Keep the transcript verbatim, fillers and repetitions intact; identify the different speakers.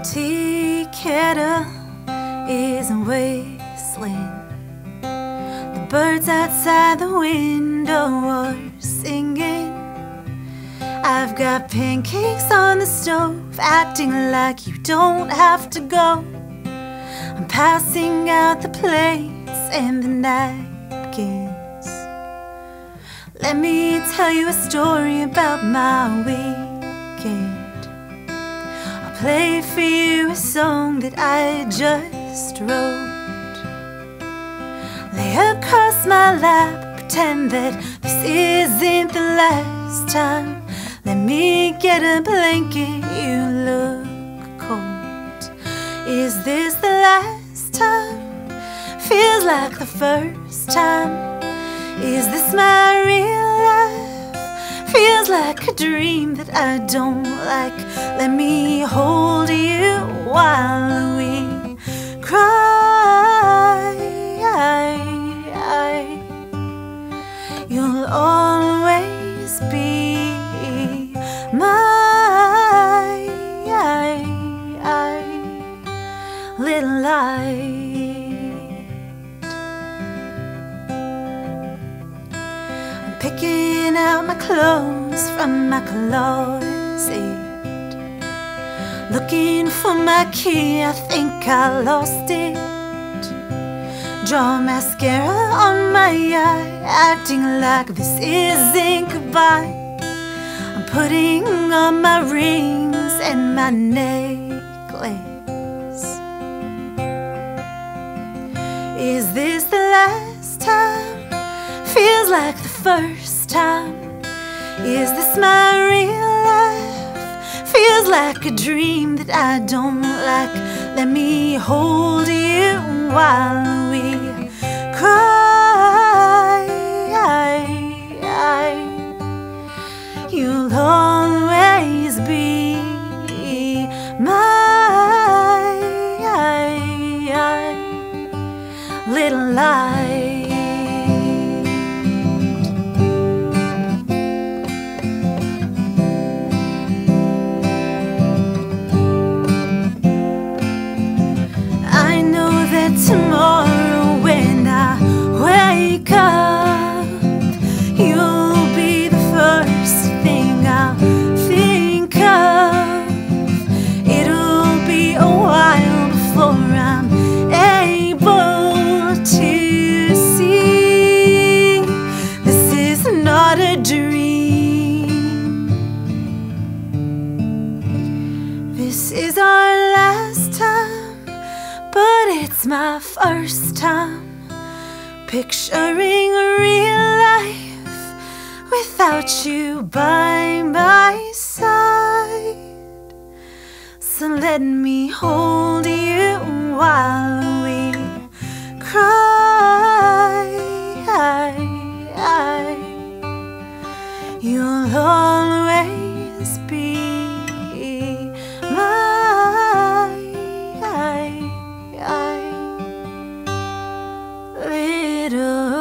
Speaker 1: tea kettle is whistling. The birds outside the window are singing. I've got pancakes on the stove, acting like you don't have to go. I'm passing out the plates and the napkins. Let me tell you a story about my weekend. I'll play for you a song that I just wrote. Lay across my lap, pretend that this isn't the last time. Let me get a blanket, you look cold. Is this the last time? Feels like the first time. Is this my real life? Feels like a dream that I don't like. Let me hold you while we cry. You'll always be my little light. I'm picking out my clothes from my closet, looking for my key, I think I lost it. Draw mascara on my eye, acting like this isn't goodbye. I'm putting on my rings and my necklace. Is this the last time? Feels like the first time. Is this my real life? Feels like a dream that I don't like. Let me hold you while we cry. You'll always be my little light. I know that tomorrow when I wake up, you'll be the first thing I'll think of. It'll be a while before I'm able to see this is not a dream. This is our last time, but it's my first time picturing a real life without you by my side. So let me hold you while we cry. You'll always be my little